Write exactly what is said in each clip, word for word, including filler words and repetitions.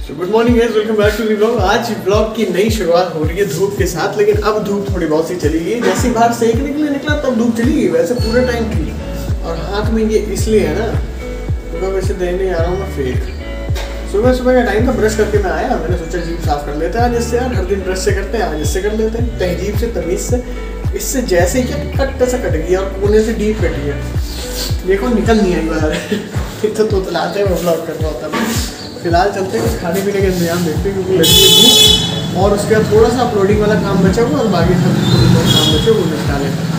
Good morning guys, welcome back to the blog. आज blog की नई शुरुआत हो रही है धूप के साथ, लेकिन अब धूप थोड़ी बहुत सी चली गई। जैसे बाहर सेकने के लिए निकला तब धूप चली गई, वैसे पूरे टाइम थी। और हाथ में ये इसलिए है ना, सुबह वैसे देने आ रहा हूँ मैं फेक। सुबह सुबह का टाइम था, ब्रश करके मैं आया, मैंने सोचा जीभ साफ कर लेते हैं आज इससे। यार हर दिन ब्रश से करते हैं, आज इससे कर लेते हैं, तहजीब से, तमीज़ से। इससे जैसे ही कट से कट गई और कोने से डीप कट गया, देखो निकल नहीं आई बाहर। तो तोतलाते हैं, वो ब्लॉग कर रहा होता है। फिलहाल चलते हैं, कुछ खाने पीने का इंतजाम देखते हैं क्योंकि लगी है भूख। और उसके बाद थोड़ा सा अपलोडिंग वाला काम बचा हुआ और बाकी सब थोड़ी बहुत काम बचे वो निपटा लेते हैं।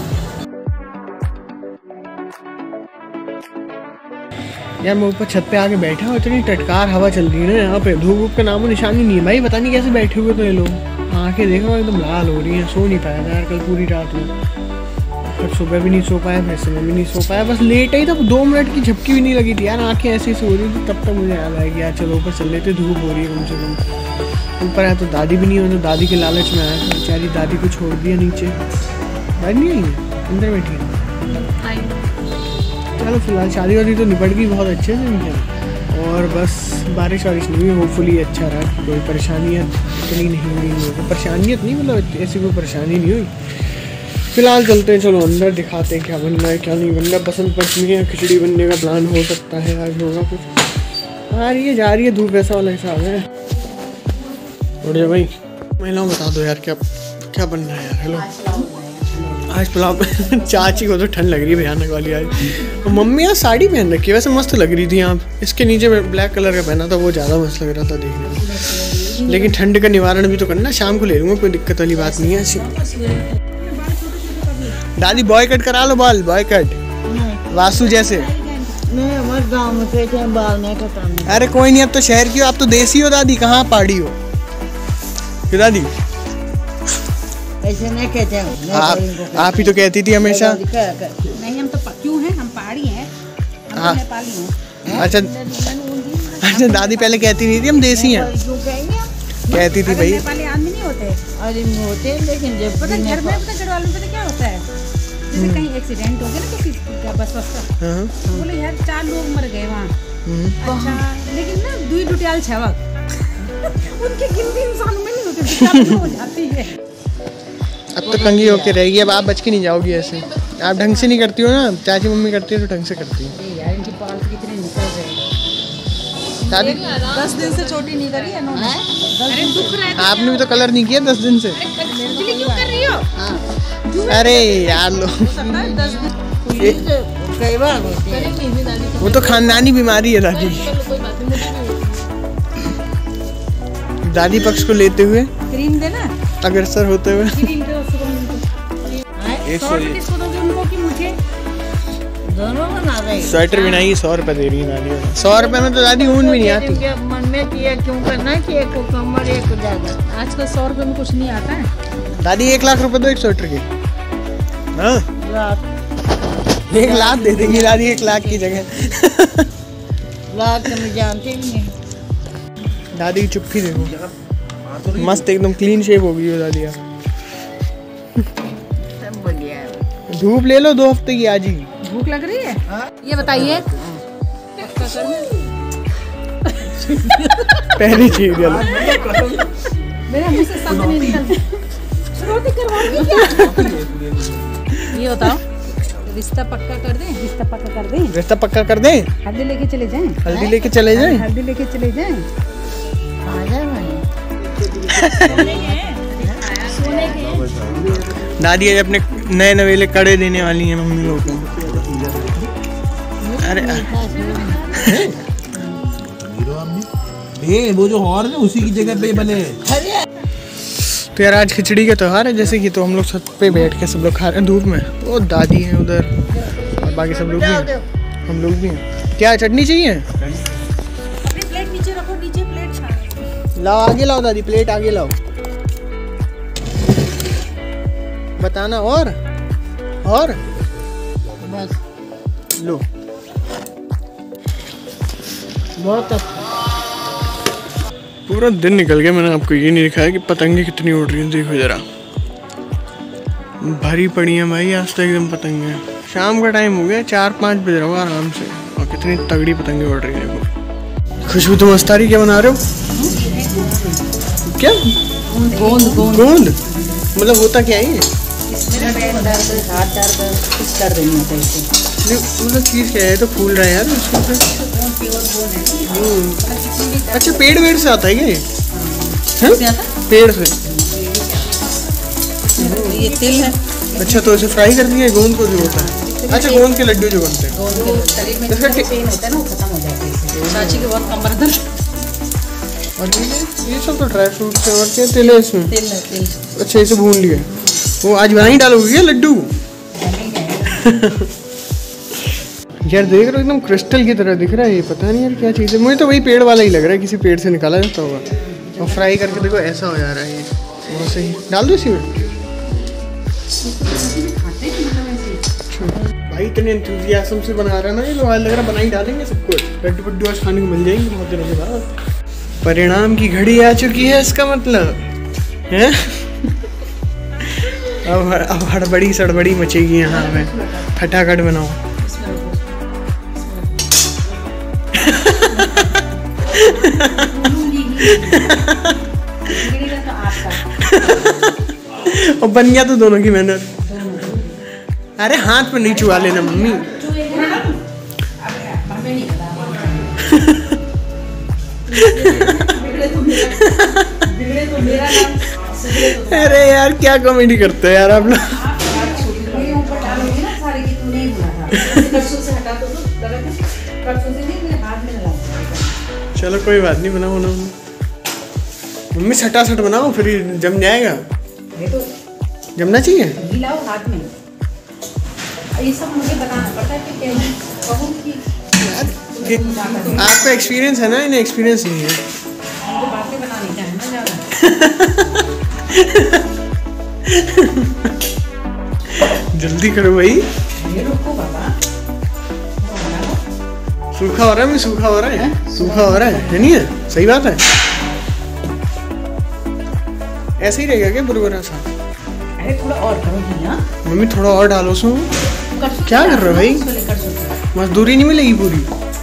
यार मैं ऊपर छत पे आके बैठा हूँ, इतनी टटकार हवा चल रही है ना यहाँ पे। धूप वूप का नामो निशानी नहीं है भाई, पता नहीं कैसे बैठे हुए तो ये लोग। आँखें देखो एकदम लाल हो रही हैं। सो नहीं पाया था यार कल पूरी रात में, फिर सुबह भी नहीं सो पाया, फिर समय भी नहीं सो पाया। बस लेट ही था, दो मिनट की झपकी भी नहीं लगी थी यार। आंखें ऐसी ऐसी हो रही थी, तब तक मुझे याद आया कि यार चलो ऊपर चल लेते, धूप हो रही है कम से कम। ऊपर आया तो दादी भी नहीं हो, तो दादी के लालच में आया, बेचारी दादी को छोड़ दिया नीचे। बाहर नहीं आई है, अंदर बैठी है। चलो फिलहाल शादी वादी तो निपट गई बहुत अच्छे से इनके। और बस बारिश वारिश नहीं हुई, होपफुली अच्छा रहा। कोई परेशानियाँ इतनी नहीं हुई, परेशानियत नहीं मतलब ऐसी कोई परेशानी नहीं हुई। फिलहाल चलते हैं, चलो अंदर दिखाते हैं क्या बनना है क्या नहीं बनना। बसंत पंचमी है, खिचड़ी बनने का प्लान हो सकता है, आज होगा कुछ। आ रही है जा रही है धूप, ऐसा वाला हिसाब है। बढ़िया भाई, महिलाओं बता दो यार क्या क्या बनना है यार। हेलो, आज पुलाव। चाची को तो ठंड लग रही है भयानक वाली आज। तो मम्मी यार साड़ी पहन रखी है, वैसे मस्त लग रही थी यहाँ। इसके नीचे में ब्लैक कलर का पहना था, वो ज़्यादा मस्त लग रहा था देखने में। लेकिन ठंड का निवारण भी तो करना, शाम को ले लूँगा, कोई दिक्कत वाली बात नहीं है ऐसी। दादी बॉय कट करा लो, बाल बॉय कट वासु जैसे। नहीं हमारे गाँव में कहते हैं बाल नहीं कटाने। अरे कोई नहीं, अब तो शहर की हो, आप तो देसी हो दादी, कहाँ पहाड़ी हो क्यों दादी? ऐसे नहीं कहते हैं। आप आप ही तो कहती थी हमेशा। नहीं हम तो क्यों हैं, हम पहाड़ी हैं, हम नेपाली हैं। अच्छा अच्छा, दादी पहले कहती नहीं थी हम देसी हैं, कहती थी भाई। नेपाली आदमी नहीं होते। अरे होते लेकिन जब पता घर में पता घर वालों में क्या होता है, जैसे कहीं एक्सीडेंट हो गया ना किसी का, बस बस बोले यार चार लोग मर गए वहाँ। अच्छा लेकिन ना दुई डुटियाल छवक उनकी गिनती इंसानों में नहीं होती, हो जाती है। अब तो कंगी होके रहेगी, अब आप बच के नहीं जाओगी ऐसे। आप ढंग से नहीं करती हो ना, चाची मम्मी करती है तो ढंग से करती है यार। इनकी पार्ट कितने निकल गए। दादी दस दिन से छोटी नहीं करी है इन्होंने। अरे दुख रहा है, आपने भी तो कलर नहीं किया दस दिन से। खुजली क्यों कर रही हो? अरे यार लो, दस दिन कई बार होती है। वो तो खानदानी बीमारी है दादी। दादी पक्ष को लेते हुए क्रीम देना, अग्रसर होते हुए। क्रीम दो सौ किसको दोगे, उनको कि मुझे? दोनों बना रही। स्वेटर बिनाई सौ रुपए दे रही है दादी। सौ रुपए में तो दादी ऊन भी नहीं आती। मन में किया क्यों करना कि एक को कमर एक को ज्यादा। आजकल सौ रुपए में कुछ नहीं आता है दादी। एक लाख रुपए दो एक स्वेटर के। हाँ एक लाख दे देंगी दादी, एक लाख की जगह। लाख तो मैं जानती भी नहीं। दादी की चुप्पी देखो, मस्त एकदम क्लीन शेव हो गई हो दादी। आप सब बढ़िया है। धूप ले लो दो हफ्ते की आज ही। भूख लग रही है? ये बताइए पहली चीज मेरे मुंह से शब्द नहीं निकलते। रोटी करवाओगी क्या? ये बताओ, रिश्ता पक्का कर दें? रिश्ता पक्का कर दें? रिश्ता पक्का कर दें? हल्दी लेके चले जाएं? हल्दी लेके चले जाएं? हल्दी लेके चले जाएं? आ जाए भाई। दादी आज अपने नए नवेले कड़े देने वाली हैं मम्मी लोगों को। अरे ये वो जो हॉर्न है उसी की जगह पे बने। तो यार आज खिचड़ी का त्योहार है जैसे कि, तो हम लोग छत पे बैठ के सब लोग खा रहे हैं धूप में। वो दादी हैं उधर और बाकी सब लोग भी हैं, हम लोग भी हैं। क्या चटनी चाहिए? प्लेट नीचे रखो, नीचे प्लेट छाड़ो। लाओ आगे लाओ दादी, प्लेट आगे लाओ। बताना और और बस लो। बहुत अच्छा। पूरा दिन निकल गया, मैंने आपको ये नहीं दिखाया कि पतंगे कितनी उड़ रही हैं। देखो जरा, भरी पड़ी हैं भाई आज तो एकदम पतंगे। शाम का टाइम हो गया, चार पाँच बज रहा होगा आराम से, और कितनी तगड़ी पतंगे उड़ रही है। देखो खुशबू तो मस्त आ रही। क्या बना रहे हो? क्या? गोंद गोंद गोंद मतलब होता क्या है ये? इसमें पैर दर्द, हाथ दर्द, कुछ दर्द नहीं होता इससे। मतलब चीज़ क्या है? तो फूल रहा है यार उसको। गोंद प्योर गोंद है। अच्छा पेड़ वेड़ से आता है क्या ये? हाँ? पेड़ से। ये तिल है। अच्छा तो इसे फ्राई कर दिया गोंद को जो होता है। अच्छा गोंद के लड्डू जो बनते हैं। गोंद के शरीर में जो पेन होता है ना वो खत्म हो जाता है इससे। चाची के बहुत कमर दर्द। और ये ये सब तो ड्राई फ्रूट से और क्या तिल है इसमें? तिल है तिल। अच्छा इसे भून लिया। वो आज बना ही डालोगे क्या लड्डू? यार देख रहे हो एकदम क्रिस्टल की तरह दिख रहा है ये। पता नहीं यार क्या चीज़ है। मुझे तो वही पेड़ वाला ही लग रहा है, किसी पेड़ से निकाला जाता होगा। और फ्राई करके देखो ऐसा हो जा रहा है ये। वो सही डाल दो इसी में। भाई इतने एंथुसियाज्म से बना रहा है ना ये लोग। आज लग रहा बना ही डालेंगे सब कुछ। लड्डू पड्डू आज खाने को मिल जाएंगे बहुत दिनों के बाद। परिणाम की घड़ी आ चुकी है इसका मतलब है। अब अब हड़बड़ी सड़बड़ी मचेगी यहाँ में। फटाफट बनाओ। और बन गया तो दोनों की मेहनत। अरे हाथ पे नहीं चुआ लेना मम्मी। अरे यार क्या कॉमेडी करते हैं यार आप लोग। चलो कोई बात नहीं, बनाओ ना मम्मी। सटा सट बनाओ फिर जम जाएगा। जमना चाहिए। हाथ में ये सब मुझे बताना पड़ता है कि कैसे कहूं कि आपका एक्सपीरियंस है ना, इन्हें एक्सपीरियंस नहीं है। मुझे बातें बनानी चाहिए ना ज़्यादा। जल्दी करो भाई। ये रुको बाबा। सूखा हो रहा है। मैं सूखा हो रहा है, है? सूखा हो रहा है, है नहीं है? सही बात है। ऐसे ही रहेगा क्या बुरबुरा सा? अरे थोड़ा और करो भैया। मम्मी थोड़ा और डालो उसमें। क्या कर रहे हो भाई? मजदूरी नहीं मिलेगी पूरी।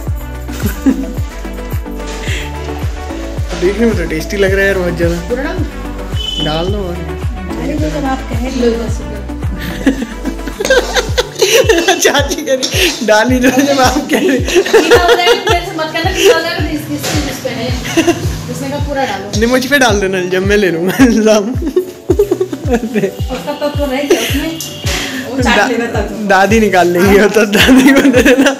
देखने में तो टेस्टी लग रहा है यार बहुत ज्यादा। डाल दो और। अरे वो जब आप कह लो बस। चाची कह रही डाल ही दो जब आप कह रहे। नहीं मुझ पे डाल देना जब मैं ले लूँगा इल्जाम। दा, दादी निकाल लेंगी तो दादी को दे देना।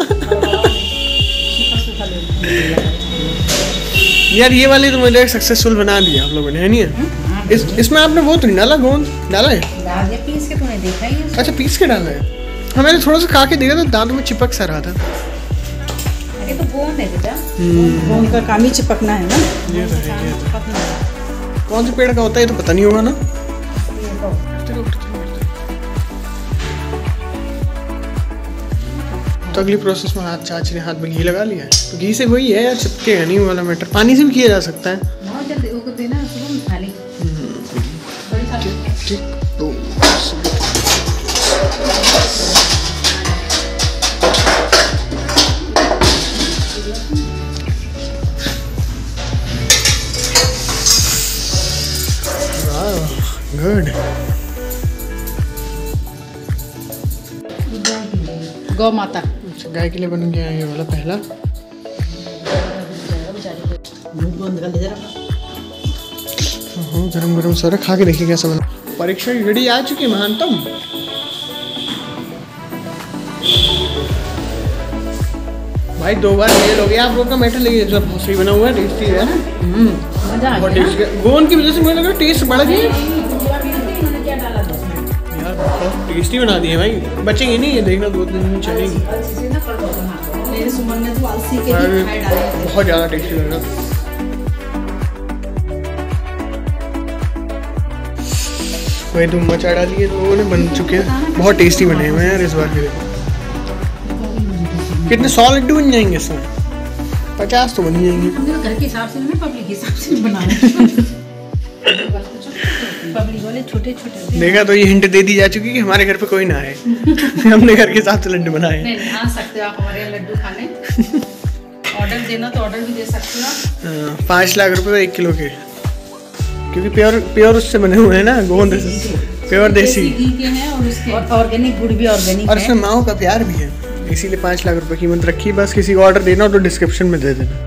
यार ये वाली तो मुझे सक्सेसफुल बना दिया आप लोगों ने, है नहीं है? इस इसमें आपने वो तो नहीं डाला, गोंद डाला है? डाल दिया पीस के, तूने देखा ही है? अच्छा पीस के डाला है। हाँ मैंने थोड़ा सा खा के देखा था, दांतों में चिपक सा रहा था। ये तो गोंद है बेटा। गोंद का काम ही चिपकना है ना। ये तो है, ये तो। कौन से पेड़ का होता है ये तो पता नहीं होगा ना। तो अगली प्रोसेस में हाथ चाची ने हाथ में घी लगा लिया है। तो घी से वही है यार, चिपकेगा नहीं वाला मैटर। पानी से भी किया जा सकता है। बहुत जल्दी वो देना सुबह में खा ली। ठीक तो गुड। गौ माता गाय के लिए बन गया ये वाला पहला। हाँ गरम गरम सारा खा के देखिए कैसा बना। परीक्षा की घड़ी आ चुकी है महानतम। भाई दो बार फेल हो गया आप लोग का मैटर, लेकिन सब सही बना हुआ है, टेस्टी है। बहुत टेस्टी है। गोंद की वजह से मुझे लगा टेस्ट बढ़ गया यार। बहुत टेस्टी बना दिए भाई। बचेंगे नहीं ये, देखना दो तीन दिन चलेंगे। बहुत ज़्यादा टेस्टी लग रहा। वही धूम मचा डाली है लोगों ने, बन चुके हैं। बहुत टेस्टी बने हुए हैं यार इस बार के। कितने सौ लड्डू बन जाएंगे इसमें? पचास तो बन जाएंगे। घर के हिसाब से नहीं, पब्लिक के हिसाब से बनाना। पब्लिक वाले छोटे छोटे। देखा तो ये हिंट दे दी जा चुकी है कि हमारे घर पे कोई ना आए। हमने घर के हिसाब से लड्डू बनाए। नहीं आ सकते हो आप हमारे लड्डू खाने। ऑर्डर देना तो ऑर्डर भी दे सकते हो। हाँ, पाँच लाख रुपए एक किलो के, क्योंकि प्योर प्योर उससे बने हुए हैं ना, गोंद से, प्योर देसी घी के हैं और उसके ऑर्गेनिक गुड़ भी ऑर्गेनिक और उसमें माओ का प्यार भी है, इसीलिए पाँच लाख रुपए कीमत रखी। बस किसी को ऑर्डर देना हो तो डिस्क्रिप्शन में दे देना।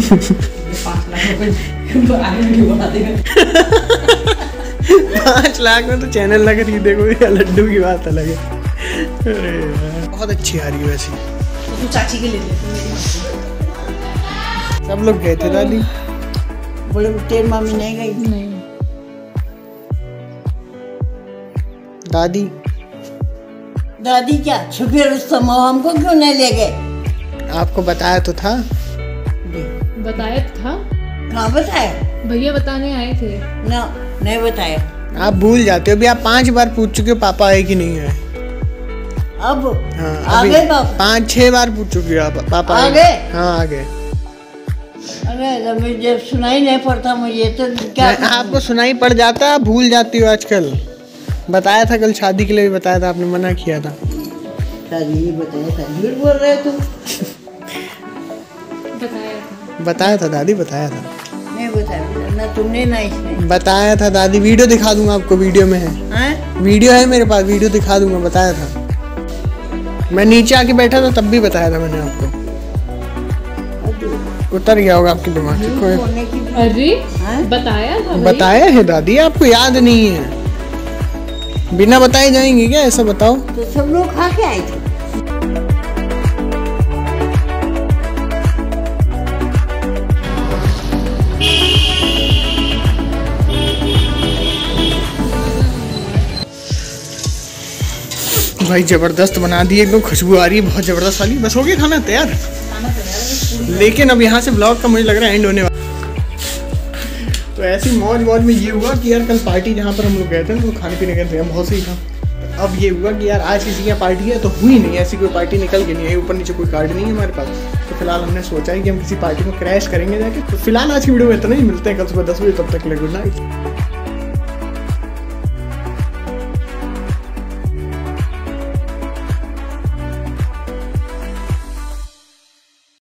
पाँच लाख में तो चैनल ना खरीदे कोई, लड्डू की बात अलग है। अरे यार बहुत अच्छी आ रही है वैसे। तो चाची के ले ले। सब लोग गए थे दादी, बोले तेरी मम्मी नहीं गई? नहीं दादी दादी क्या छुपे रुस्तम हमको क्यों नहीं ले गए? आपको बताया तो था। बताया था, कहाँ बताया? भैया बताने आए थे। ना नहीं बताया। आप भूल जाते हो, अभी आप पांच बार पूछ चुके हो पापा आए कि नहीं आए। अब हाँ, आ अभी गए पापा? पाँच छह बार पूछ चुके हो आप पापा आ आए? गए? हाँ आ गए। अरे मुझे सुनाई नहीं पड़ता, मुझे तो क्या मैं- आपको सुनाई पड़ जाता है, आप भूल जाती हो आजकल। बताया था कल शादी के लिए भी बताया था, आपने मना किया था। शादी बताया था, झूठ बोल रहे तुम। बताया था। बताया था दादी, बताया था, नहीं बताया ना तुमने ना इसने। बताया था दादी। वीडियो दिखा दूंगा आपको, वीडियो में है, हैं? वीडियो है मेरे पास, वीडियो दिखा दूंगा। बताया था, मैं नीचे आके बैठा था तब भी बताया था मैंने आपको। उतर गया होगा आपके दिमाग से कोई। बोलने की अरे हैं? बताया था भाई। बताया है दादी, आपको याद नहीं है? बिना बताए जाएंगे क्या, ऐसा बताओ। तो सब लोग खा के आए थे। भाई जबरदस्त बना दी, एकदम खुशबू आ रही है बहुत जबरदस्त वाली। बस हो गया खाना तैयार। लेकिन अब यहाँ से ब्लॉग का मुझे लग रहा है एंड होने वाला। तो ऐसी मौज मौज में ये हुआ कि यार कल पार्टी जहाँ पर हम लोग गए थे तो खाने पीने गए थे, बहुत सही था। अब ये हुआ कि यार आज किसी की पार्टी है तो हुई नहीं, ऐसी कोई पार्टी निकल के नहीं आई, ऊपर नीचे कोई कार्ड नहीं है हमारे पास। तो फिलहाल हमने सोचा है कि हम किसी पार्टी में क्रैश करेंगे जाके। तो फिलहाल आज की वीडियो में इतना ही, मिलते हैं कल सुबह दस बजे, तब तक के लिए गुड नाइट।